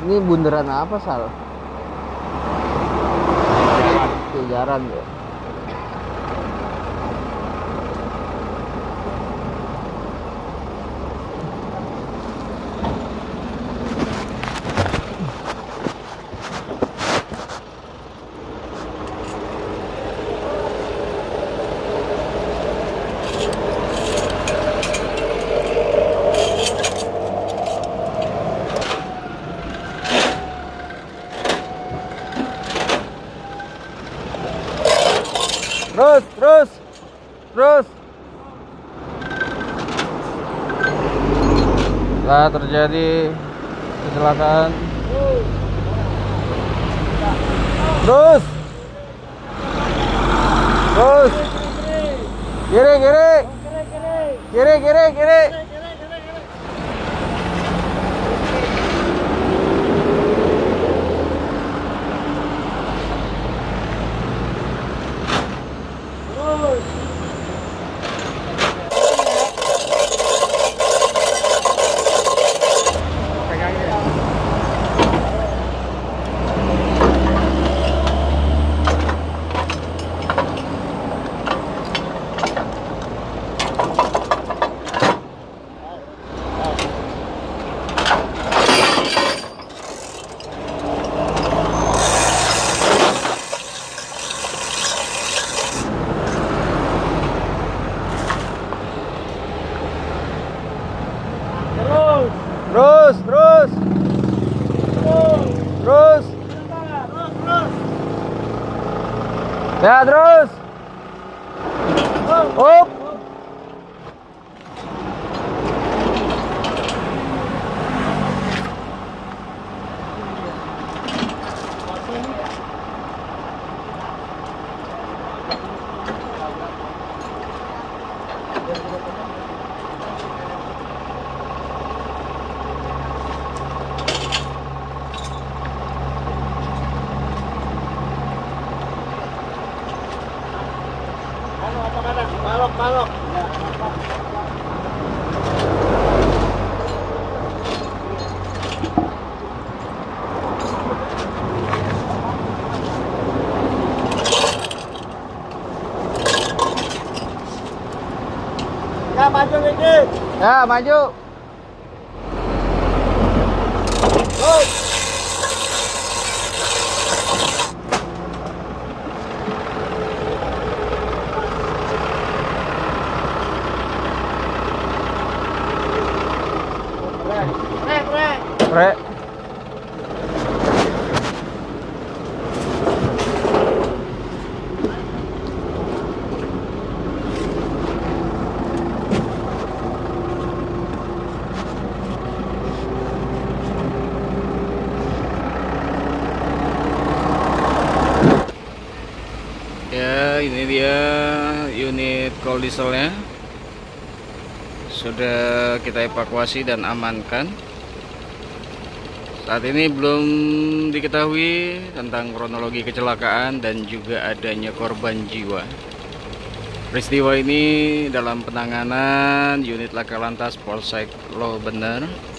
Ini bundaran apa, Sal? Jajaran ya. Terus. Telah terjadi kecelakaan. Terus. Kiri. Terus. Ya, terus. Up. Balok. Ya, maju lagi. Ya, maju. Rek. Ya, ini dia unit coal dieselnya. Sudah kita evakuasi dan amankan. Saat ini belum diketahui tentang kronologi kecelakaan dan juga adanya korban jiwa. Peristiwa ini dalam penanganan unit Laka Lantas Polsek Loh Bener